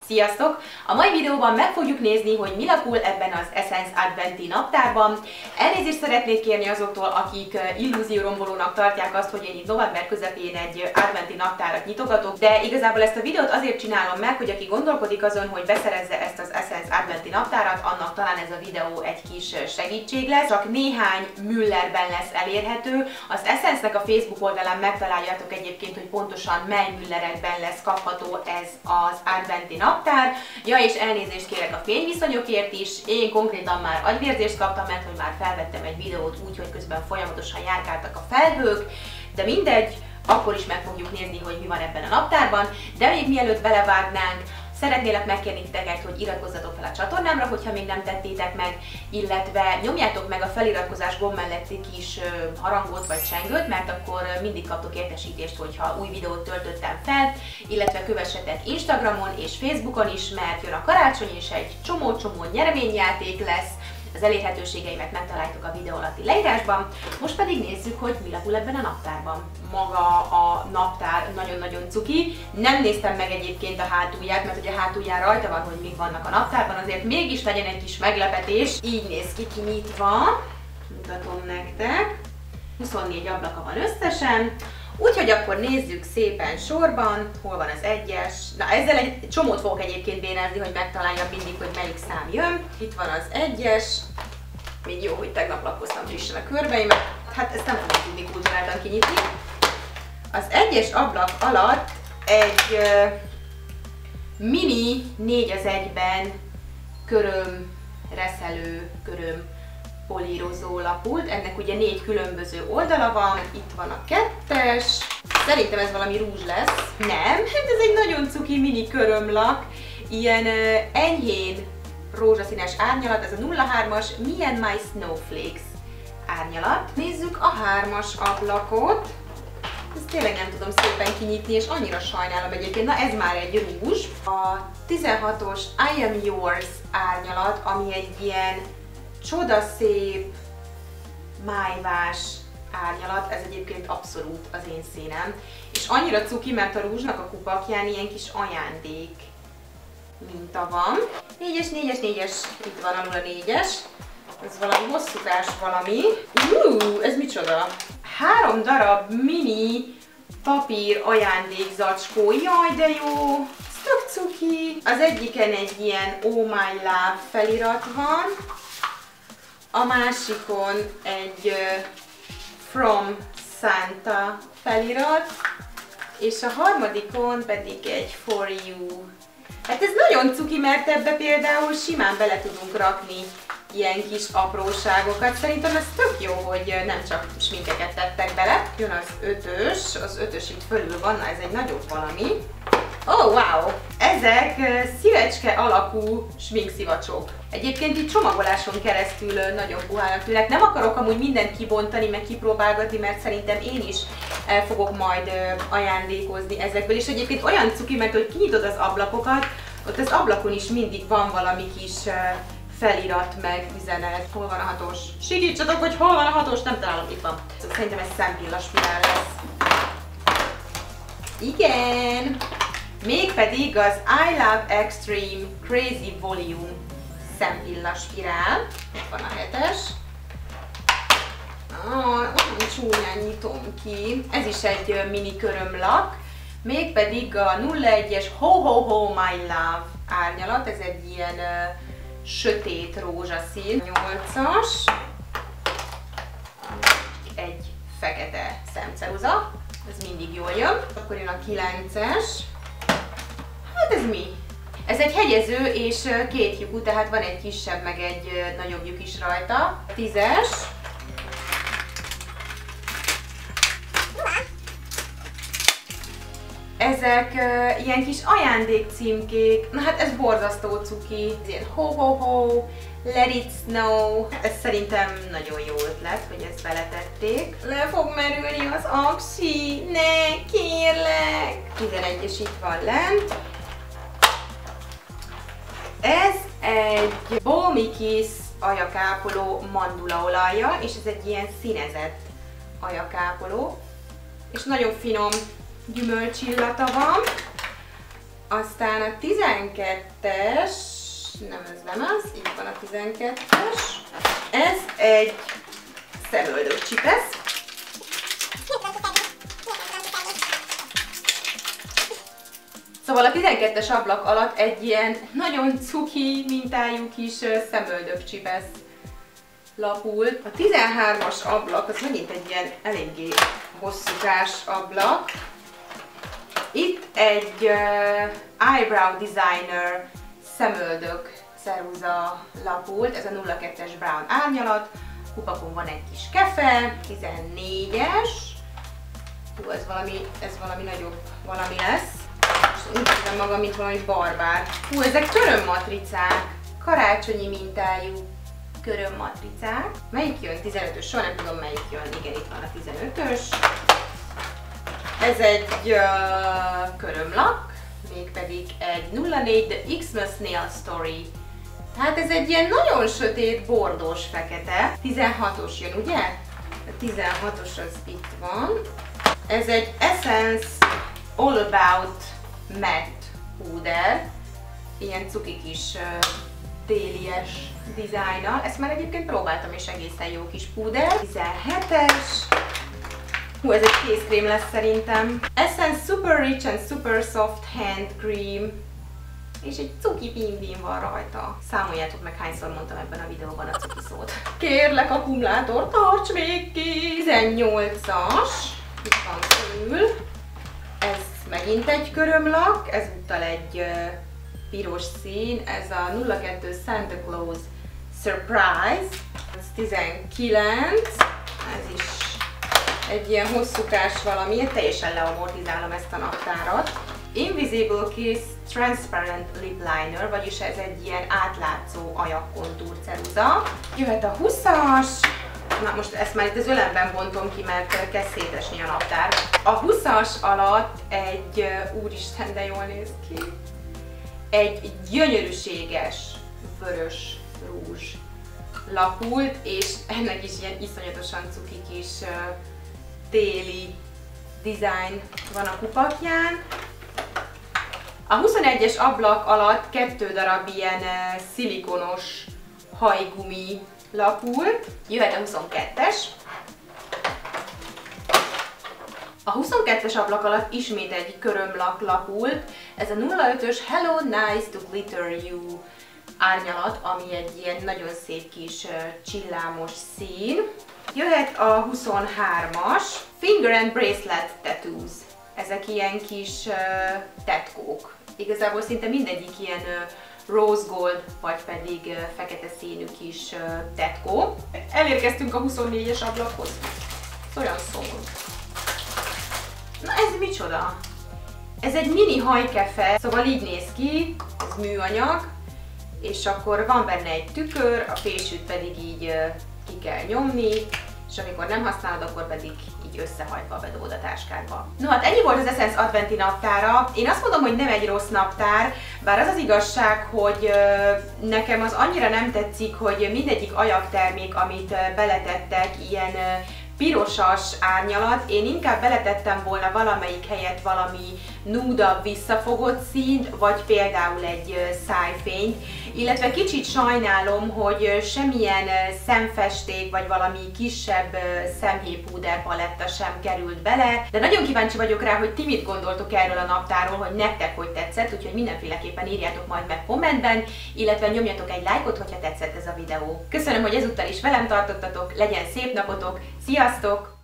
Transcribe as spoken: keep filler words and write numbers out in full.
Sziasztok! A mai videóban meg fogjuk nézni, hogy mi lapul ebben az Essence adventi naptárban. Elnézést szeretnék kérni azoktól, akik illúziórombolónak tartják azt, hogy én itt november közepén egy adventi naptárat nyitogatok, de igazából ezt a videót azért csinálom meg, hogy aki gondolkodik azon, hogy beszerezze ezt az Essence adventi naptárat, annak talán ez a videó egy kis segítség lesz. Csak néhány Müllerben lesz elérhető. Az Essence-nek a Facebook oldalán megtaláljátok egyébként, hogy pontosan mely Müllerekben lesz kapható ez az adventi naptár. Naptár. Ja, és elnézést kérek a fényviszonyokért is, én konkrétan már agyvérzést kaptam, mert hogy már felvettem egy videót úgy, hogy közben folyamatosan járkáltak a felhők, de mindegy, akkor is meg fogjuk nézni, hogy mi van ebben a naptárban, de még mielőtt belevágnánk, szeretnélek megkérni titeket, hogy iratkozzatok fel a csatornámra, hogyha még nem tettétek meg, illetve nyomjátok meg a feliratkozás gomb melletti kis harangot vagy csengőt, mert akkor mindig kaptok értesítést, hogyha új videót töltöttem fel, illetve kövessetek Instagramon és Facebookon is, mert jön a karácsony és egy csomó-csomó nyereményjáték lesz. Az elérhetőségeimet megtaláljátok a videó alatti leírásban. Most pedig nézzük, hogy mi lapul ebben a naptárban. Maga a naptár nagyon-nagyon cuki. Nem néztem meg egyébként a hátulját, mert ugye a hátulján rajta van, hogy mik vannak a naptárban, azért mégis legyen egy kis meglepetés. Így néz ki kinyitva. Mutatom nektek. huszonnégy ablaka van összesen. Úgyhogy akkor nézzük szépen sorban, hol van az egyes. Na, ezzel egy csomót fogok egyébként bénázni, hogy megtaláljam mindig, hogy melyik szám jön. Itt van az egyes. Még jó, hogy tegnap lapoztam frissen a körbeimet. Hát ezt nem fogom tudni kulturáltan kinyitni. Az egyes ablak alatt egy uh, mini négy az egyben köröm, reszelő köröm polírozó lapult. Ennek ugye négy különböző oldala van, itt van a kettes, szerintem ez valami rúzs lesz, nem, hát ez egy nagyon cuki mini körömlak, ilyen uh, enyhén rózsaszínes árnyalat, ez a nulla hármas Me and My Snowflakes árnyalat. Nézzük a hármas ablakot, ezt tényleg nem tudom szépen kinyitni, és annyira sajnálom egyébként, na ez már egy rúzs. A tizenhatos I Am Yours árnyalat, ami egy ilyen csodaszép, májvás árnyalat, ez egyébként abszolút az én színem. És annyira cuki, mert a rúzsnak a kupakján ilyen kis ajándék minta van. négyes, négyes, négyes, itt van alul a négyes. Ez valami hosszúkás valami. Uh, ez micsoda? Három darab mini papír ajándékzacskó. Jaj, de jó! Ez tök cuki! Az egyiken egy ilyen Oh My Love felirat van. A másikon egy uh, From Santa felirat, és a harmadikon pedig egy For You. Hát ez nagyon cuki, mert ebbe például simán bele tudunk rakni ilyen kis apróságokat. Szerintem ez tök jó, hogy nem csak sminkeket tettek bele. Jön az ötös, az ötös itt fölül van, na ez egy nagyobb valami. Oh, wow! Ezek szívecske alakú sminkszivacsok. Egyébként itt csomagoláson keresztül nagyon puhának tűnnek. Nem akarok amúgy mindent kibontani, meg kipróbálgatni, mert szerintem én is el fogok majd ajándékozni ezekből. És egyébként olyan cuki, mert hogy kinyitod az ablakokat, ott az ablakon is mindig van valami kis felirat, meg üzenet. Hol van a hatos? Segítsatok, hogy hol van a hatos? Nem találom, itt van. Szerintem ez szempillaspirál lesz. Igen! Mégpedig az I Love Extreme Crazy Volume szempillaspirál. Itt van a hetes. Ah, olyan csúnyán nyitom ki. Ez is egy mini körömlak. Mégpedig a nulla egyes Ho Ho Ho My Love árnyalat. Ez egy ilyen uh, sötét rózsaszín. nyolcas. Egy fekete szemceruza. Ez mindig jól jön. Akkor jön a kilences. Hát ez mi? Ez egy hegyező és két lyukú, tehát van egy kisebb, meg egy nagyobb lyuk is rajta. tízes. Ezek uh, ilyen kis ajándékcímkék. Na hát ez borzasztó cuki. Ez ilyen ho ho ho, let it snow. Ez szerintem nagyon jó ötlet, hogy ezt beletették. Le fog merülni az aksi, ne, kérlek. tizenegyes itt van lent. Ez egy Balmy Kiss ajakápoló mandulaolajja, és ez egy ilyen színezett ajakápoló. És nagyon finom gyümölcsillata van. Aztán a tizenkettes, nem ez nem az, itt van a tizenkettes. Ez egy szemöldökcsipesz. Szóval a tizenkettes ablak alatt egy ilyen nagyon cuki mintájú kis szemöldökcsipesz lapult. A tizenhármas ablak az megint egy ilyen eléggé hosszúkás ablak. Itt egy uh, Eyebrow Designer szemöldök ceruza lapult, ez a nulla kettes brown árnyalat. Kupakon van egy kis kefe, tizennégyes. Hú, ez valami, ez valami nagyobb valami lesz. Most úgy érzem magam, mint valami barbár. Hú, ezek körömmatricák, karácsonyi mintájú körömmatricák. Melyik jön? tizenötös, soha nem tudom melyik jön. Igen, itt van a tizenötös. Ez egy uh, körömlak, mégpedig egy nulla négy The Xmas Nail Story. Hát ez egy ilyen nagyon sötét, bordós fekete. tizenhatos jön, ugye? A tizenhatos az itt van. Ez egy Essence All About Matte púder. Ilyen cuki kis uh, télies dizájnnal. Ezt már egyébként próbáltam, és egészen jó kis púder. tizenhetes. Hú, ez egy kézkrém lesz szerintem. Essence Super Rich and Super Soft Hand Cream. És egy cuki bim-bim van rajta. Számoljátok meg, hányszor mondtam ebben a videóban a cuki szót. Kérlek, akkumulátor, tarts még ki! tizennyolcas. Itt van körül. Ez megint egy körömlak. Ez utal egy uh, piros szín. Ez a nulla kettő Santa Claus Surprise. Ez tizenkilenc. Ez is egy ilyen hosszúkás valami, teljesen leamortizálom ezt a naptárat. Invisible Kiss Transparent Lip Liner, vagyis ez egy ilyen átlátszó ajakkontúr ceruza. Jöhet a huszas, na most ezt már itt az ölemben bontom ki, mert kezd szétesni a naptár. A huszas alatt egy, úristen, de jól néz ki, egy gyönyörűséges vörös rúzs lapult, és ennek is ilyen iszonyatosan cuki kis téli design van a kupakján. A huszonegyes ablak alatt kettő darab ilyen uh, szilikonos hajgumi lapult. Jöhet a huszonkettes. A huszonkettes ablak alatt ismét egy körömlak lapult. Ez a nulla ötös Hello Nice to Glitter You árnyalat, ami egy ilyen nagyon szép kis uh, csillámos szín. Jöhet a huszonhármas Finger and Bracelet Tattoos. Ezek ilyen kis uh, tetkók. Igazából szinte mindegyik ilyen uh, rose gold, vagy pedig uh, fekete színű kis uh, tetkó. Elérkeztünk a huszonnégyes ablakhoz. Olyan szomorú. Na ez micsoda? Ez egy mini hajkefe, szóval így néz ki, ez műanyag, és akkor van benne egy tükör, a fésűt pedig így uh, ki kell nyomni, és amikor nem használod, akkor pedig így összehajtva bedobod a táskádba. No hát ennyi volt az Essence adventi naptára. Én azt mondom, hogy nem egy rossz naptár, bár az az igazság, hogy uh, nekem az annyira nem tetszik, hogy mindegyik ajaktermék, amit uh, beletettek, ilyen uh, pirosas árnyalat. Én inkább beletettem volna valamelyik helyett valami nudabb, visszafogott színt, vagy például egy szájfényt, illetve kicsit sajnálom, hogy semmilyen szemfesték, vagy valami kisebb szemhéjpúder paletta sem került bele, de nagyon kíváncsi vagyok rá, hogy ti mit gondoltok erről a naptárról, hogy nektek hogy tetszett, úgyhogy mindenféleképpen írjátok majd meg kommentben, illetve nyomjatok egy lájkot, hogyha tetszett ez a videó. Köszönöm, hogy ezúttal is velem tartottatok, legyen szép napotok, sziasztok!